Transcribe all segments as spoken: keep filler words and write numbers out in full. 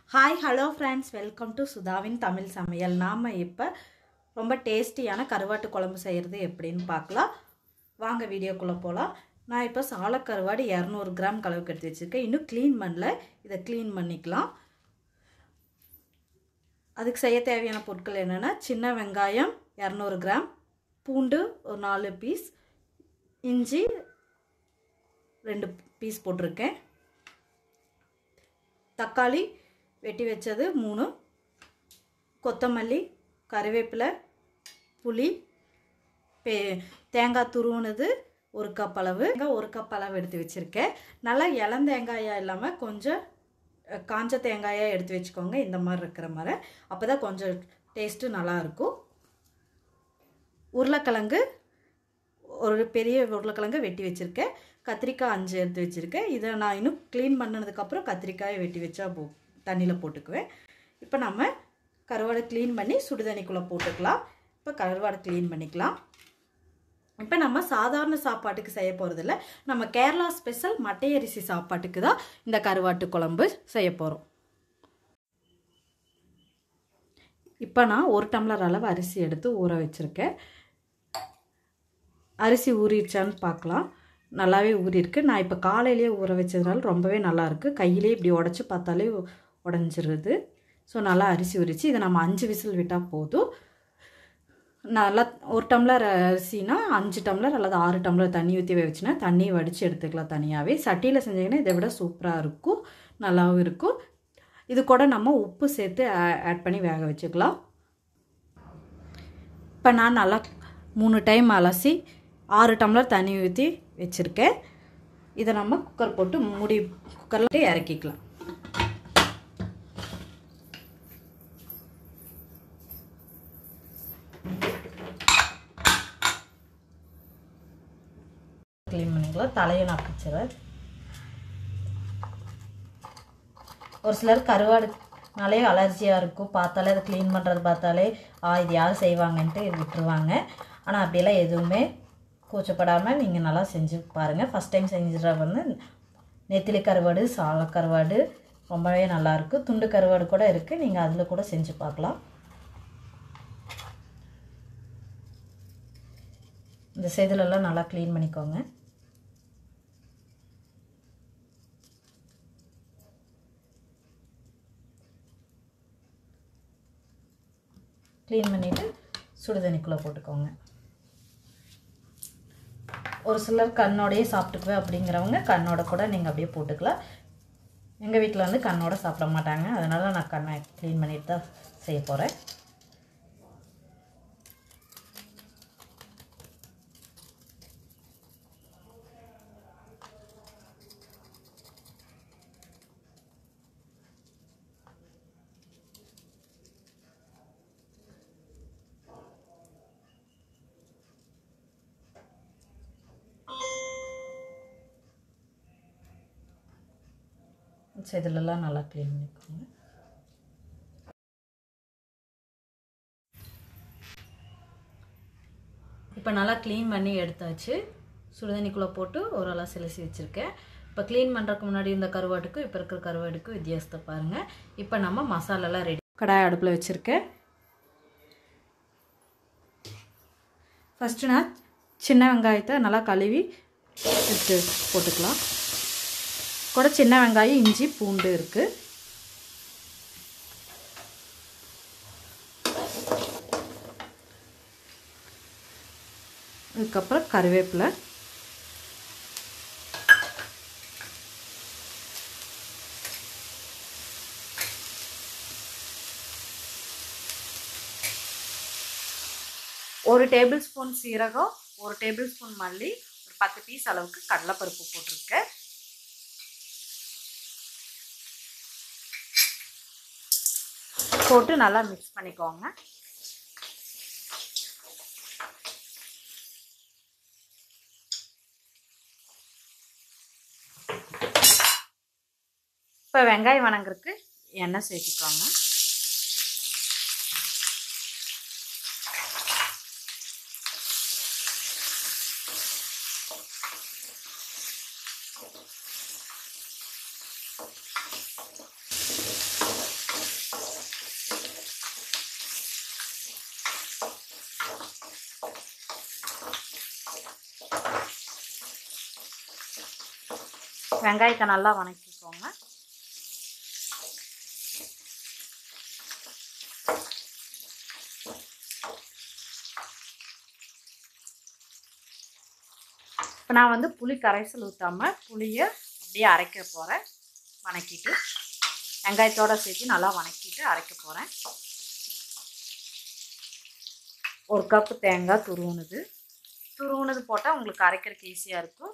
Hi, hello friends, welcome to sudha'vin Tamil சமையல். நாம இப்ப ரொம்ப டேஸ்டியான கருவாட்டு குழம்பு செய்யறது எப்படின்னு பார்க்கலாம். வாங்க வீடியோக்குள்ள போலாம். நான் இப்ப சால கருவாடு இருநூறு கிராம் அளவுக்கு எடுத்து வச்சிருக்கேன். இன்னும் க்ளீன் பண்ணல. இத க்ளீன் பண்ணிக்கலாம். அதுக்கு செய்ய தேவையான பொருட்கள் என்னன்னா சின்ன வெங்காயம் இருநூறு கிராம், பூண்டு ஒரு நாலு பீஸ், இஞ்சி ரெண்டு பீஸ் போட்டுருக்கேன். தக்காளி வெட்டி வச்சது மூணு, கொத்தமல்லி, கறிவேப்பிலை, புளி, தேங்காய் துருவுனது ஒரு கப் அளவு, ஒரு கப் அளவு எடுத்து வச்சுருக்கேன். நல்லா இளம் தேங்காயாக இல்லாமல் கொஞ்சம் காஞ்ச தேங்காயாக எடுத்து வச்சுக்கோங்க. இந்த மாதிரி இருக்கிற மாதிரி அப்போ தான் கொஞ்சம் டேஸ்ட்டு நல்லாயிருக்கும். உருளைக்கிழங்கு ஒரு பெரிய உருளைக்கிழங்கு வெட்டி வச்சுருக்கேன். கத்திரிக்காய் அஞ்சு எடுத்து வச்சுருக்கேன். இதை நான் இன்னும் க்ளீன் பண்ணினதுக்கப்புறம் கத்திரிக்காயை வெட்டி வச்சா போ தண்ணியில் போட்டுக்குவேன். இப்போ நம்ம கருவாடு க்ளீன் பண்ணி சுடுதண்ணிக்குள்ளே போட்டுக்கலாம். இப்போ கருவாடு க்ளீன் பண்ணிக்கலாம். இப்போ நம்ம சாதாரண சாப்பாட்டுக்கு செய்ய போகிறதில்ல, நம்ம கேரளா ஸ்பெஷல் மட்டை அரிசி சாப்பாட்டுக்கு தான் இந்த கருவாட்டு குழம்பு செய்ய போகிறோம். இப்போ நான் ஒரு டம்ளர் அளவு அரிசி எடுத்து ஊற வச்சுருக்கேன். அரிசி ஊறிடுச்சான்னு பார்க்கலாம். நல்லாவே ஊறிருக்கு. நான் இப்போ காலையிலேயே ஊற வச்சதுனால ரொம்பவே நல்லாயிருக்கு. கையிலே இப்படி உடச்சி பார்த்தாலே உடஞ்சிருது. ஸோ நல்லா அரிசி ஊறிச்சு. இதை நம்ம அஞ்சு விசில் விட்டால் போதும். நல்லா ஒரு டம்ளர் அரிசினா அஞ்சு டம்ளர் அல்லது ஆறு டம்ளர் தண்ணி ஊற்றி வச்சுன்னா தண்ணி வடித்து எடுத்துக்கலாம் தனியாகவே. சட்டியில் செஞ்சிங்கன்னா இதை விட சூப்பராக இருக்கும், நல்லாவும் இருக்கும். இது கூட நம்ம உப்பு சேர்த்து ஆட் பண்ணி வேக வச்சுக்கலாம். இப்போ நான் நல்லா மூணு டைம் அலசி ஆறு டம்ளர் தண்ணி ஊற்றி வச்சுருக்கேன். இதை நம்ம குக்கர் போட்டு மூடி குக்கரில் இறக்கிக்கலாம். க்ளீன் பண்ணிக்கலாம். தலையை நான் பிடிச்சிடுறேன். ஒரு சிலர் கருவாடுனாலே அலர்ஜியாக இருக்கும். பார்த்தாலே அதை க்ளீன் பண்ணுறது பார்த்தாலே ஆ இது யார் செய்வாங்கன்ட்டு விட்டுருவாங்க. ஆனால் அப்படியெல்லாம் எதுவுமே கூச்சப்படாமல் நீங்கள் நல்லா செஞ்சு பாருங்கள். ஃபஸ்ட் டைம் செஞ்சுற வந்து நெத்திலி கருவாடு, சால கருவாடு ரொம்பவே நல்லாயிருக்கு. துண்டு கருவாடு கூட இருக்குது, நீங்கள் அதில் கூட செஞ்சு பார்க்கலாம். இந்த செதிலெல்லாம் நல்லா க்ளீன் பண்ணிக்கோங்க. க்ளீன் பண்ணிவிட்டு சுடுதண்ணிக்குள்ளே போட்டுக்கோங்க. ஒரு சிலர் கண்ணோடையே சாப்பிட்டுக்குவேன் அப்படிங்கிறவங்க கண்ணோட கூட நீங்கள் அப்படியே போட்டுக்கலாம். எங்கள் வீட்டில் வந்து கண்ணோட சாப்பிட மாட்டாங்க, அதனால் நான் கண்ணை க்ளீன் பண்ணிட்டு தான் செய்ய போகிறேன். இதெல்லாம் நல்லா க்ளீன் பண்ணிக்கோங்க. இப்போ நல்லா க்ளீன் பண்ணி எடுத்தாச்சு. சுடுதண்ணிக்குள்ளே போட்டு ஒரு அலா சிலசி வச்சுருக்கேன். இப்போ க்ளீன் பண்ணுறதுக்கு முன்னாடி இந்த கருவாட்டுக்கும் இப்போ இருக்கிற கருவாட்டுக்கும் வித்தியாசத்தை பாருங்கள். இப்போ நம்ம மசாலாலாம் ரெடி. கடாய் அடுப்பில் வச்சுருக்கேன். ஃபஸ்ட்டு நான் சின்ன வெங்காயத்தை நல்லா கழுவி எடுத்து போட்டுக்கலாம். கூட சின்ன வெங்காயம், இஞ்சி, பூண்டு இருக்குது. அதுக்கப்புறம் கறிவேப்பிலை, ஒரு டேபிள் ஸ்பூன் சீரகம், ஒரு டேபிள் ஸ்பூன் மல்லி, ஒரு பத்து பீஸ் அளவுக்கு கடலைப்பருப்பு போட்டிருக்கேன். போட்டு நல்லா மிக்ஸ் பண்ணிக்கோங்க. இப்போ வெங்காயம் வணங்குறதுக்கு எண்ணெய் சேர்த்துக்கோங்க. வெங்காயத்தை நல்லா வணக்கிக்கோங்க. இப்போ நான் வந்து புளி கரைசல் ஊற்றாமல் புளியை அப்படியே அரைக்க போகிறேன். வணக்கிட்டு வெங்காயத்தோடு சேர்த்து நல்லா வணக்கிட்டு அரைக்க போகிறேன். ஒரு கப்பு தேங்காய் துருவுனது துருவுனது போட்டால் உங்களுக்கு அரைக்கிறதுக்கு ஈஸியாக இருக்கும்.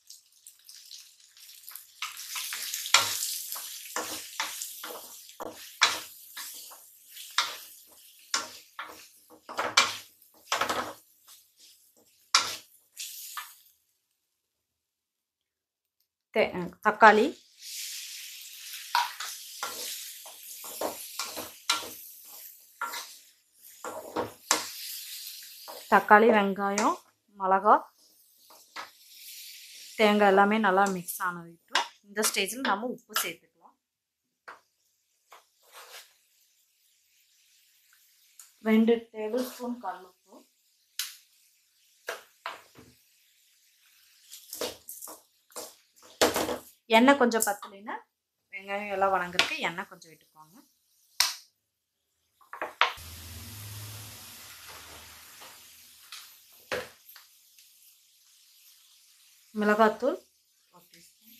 தே தக்காளி தக்காளி வெங்காயம் மிளகா தேங்காய் எல்லாமே நல்லா மிக்ஸ் ஆனதுட்டும் இந்த ஸ்டேஜில் நம்ம உப்பு சேர்த்துக்கலாம். ரெண்டு டேபிள் ஸ்பூன் கல்லுப்பு, எண்ணெய் கொஞ்சம் பத்தலைன்னா வெங்காயம் எல்லாம் வணங்குறதுக்கு எண்ணெய் கொஞ்சம் விட்டுக்கோங்க. மிளகாத்தூள் ஒரு டீஸ்பூன்,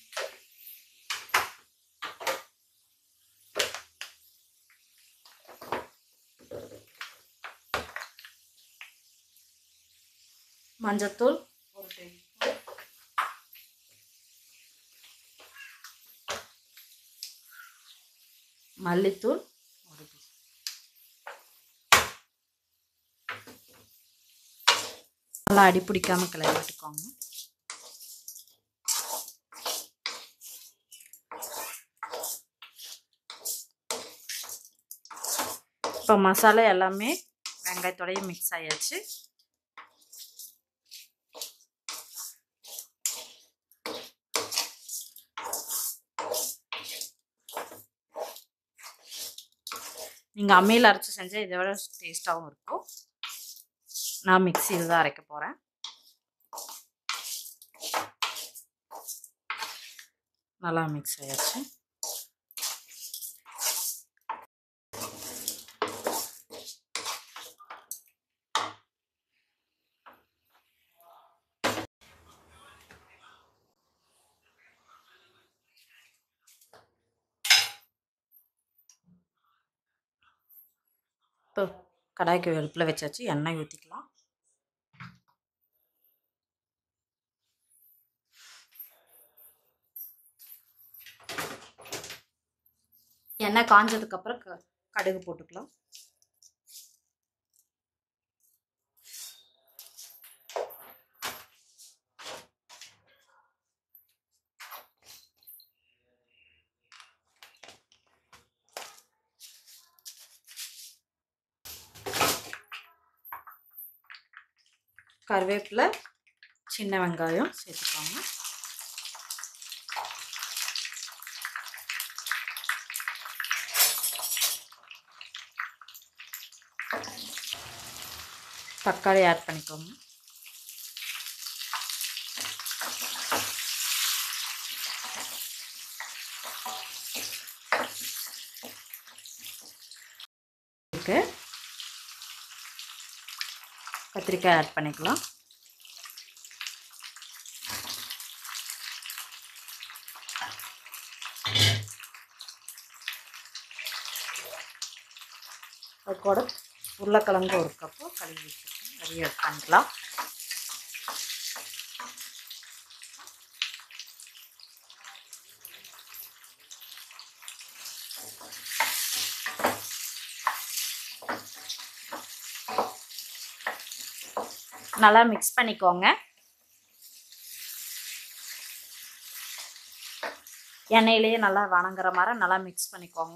மஞ்சத்தூள் ஒரு டீஸ்பூன், மல்லித்தூள் ஒரு டீஸ்பூன். நல்லா அடி பிடிக்காம கிளறி விட்டுக்கோங்க. இப்போ மசாலா எல்லாமே வெங்காயத்தோடய மிக்ஸ் ஆயாச்சு. நீங்கள் அம்மியில் அரைச்சி செஞ்சால் இதை விட டேஸ்ட்டாகவும் இருக்கும். நான் மிக்சியில் தான் அரைக்க போகிறேன். நல்லா மிக்ஸ் ஆயாச்சு. இப்போ கடாய்க்கு வெளுப்பில் வச்சாச்சு. எண்ணெய் ஊற்றிக்கலாம். எண்ணெய் காஞ்சதுக்கப்புறம் க கடுகு போட்டுக்கலாம். கருவேப்பிலை சின்ன வெங்காயம் சேர்த்துக்கோங்க. தக்காளி ஆட் பண்ணிக்கோங்க. கத்திரிக்காய் ஆட் பண்ணிக்கலாம். அது கூட உருளைக்கிழங்கு ஒரு கப்பு கழுவி வச்சுருக்கேன், அதையும் ஆட் பண்ணிக்கலாம். நல்லா மிக்ஸ் பண்ணிக்கோங்க. எண்ணெயிலேயே நல்லா வணங்குற மாதிரி நல்லா மிக்ஸ் பண்ணிக்கோங்க.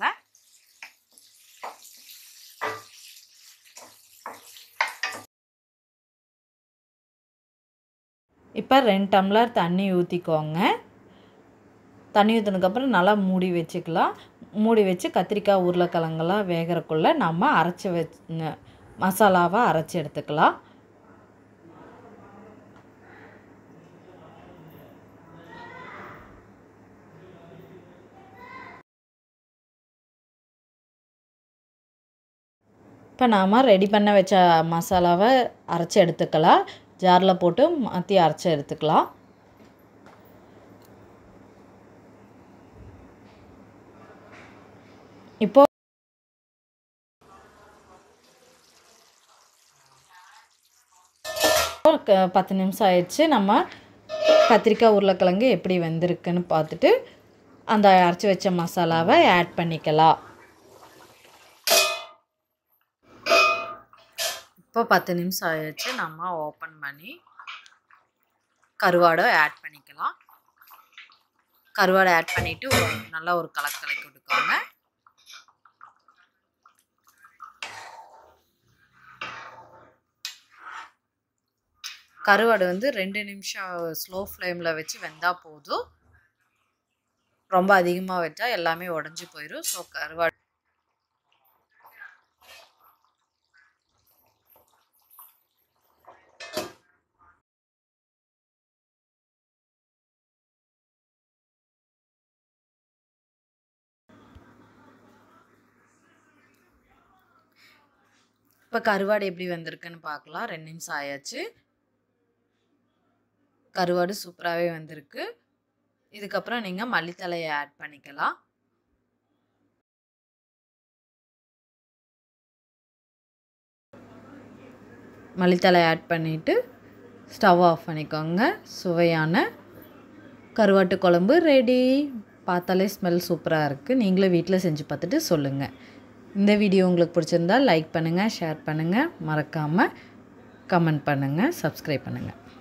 இப்போ ரெண்டு டம்ளர் தண்ணி ஊற்றிக்கோங்க. தண்ணி ஊற்றினதுக்கப்புறம் நல்லா மூடி வச்சுக்கலாம். மூடி வச்சு கத்திரிக்காய் உருளைக்கிழங்கெல்லாம் வேகிறக்குள்ளே நம்ம அரைச்சி வச்சு மசாலாவை அரைச்சி எடுத்துக்கலாம். இப்போ நாம் ரெடி பண்ண வச்ச மசாலாவை அரைச்சி எடுத்துக்கலாம். ஜாரில் போட்டு மாற்றி அரைச்சி எடுத்துக்கலாம். இப்போ பத்து நிமிஷம் ஆயிடுச்சு. நம்ம கத்திரிக்காய் உருளைக்கிழங்கு எப்படி வெந்திருக்குன்னு பார்த்துட்டு அந்த அரைச்சி வச்ச மசாலாவை ஆட் பண்ணிக்கலாம். இப்போ பத்து நிமிஷம் ஆயிடுச்சு. நம்ம ஓப்பன் பண்ணி கருவாடை ஆட் பண்ணிக்கலாம். கருவாடை ஆட் பண்ணிவிட்டு ஒரு நல்லா ஒரு கலக்கு கலக்கி விட்டுக்கோங்க. கருவாடு வந்து ரெண்டு நிமிஷம் ஸ்லோ ஃப்ளேமில் வச்சு வெந்தால் போதும். ரொம்ப அதிகமாக வச்சா எல்லாமே உடஞ்சி போயிடும். ஸோ கருவாடு இப்போ கருவாடு எப்படி வந்திருக்குன்னு பார்க்கலாம். ரெண்டு நிமிஷம் ஆயாச்சு. கருவாடு சூப்பராகவே வந்திருக்கு. இதுக்கப்புறம் நீங்கள் மல்லித்தலையை ஆட் பண்ணிக்கலாம். மல்லித்தலை ஆட் பண்ணிவிட்டு ஸ்டவ் ஆஃப் பண்ணிக்கோங்க. சுவையான கருவாட்டு குழம்பு ரெடி. பார்த்தாலே ஸ்மெல் சூப்பராக இருக்குது. நீங்களும் வீட்டில் செஞ்சு பார்த்துட்டு சொல்லுங்கள். இந்த வீடியோ உங்களுக்கு பிடிச்சிருந்தால் லைக் பண்ணுங்கள், ஷேர் பண்ணுங்கள், மறக்காமல் கமெண்ட் பண்ணுங்கள், சப்ஸ்கிரைப் பண்ணுங்கள்.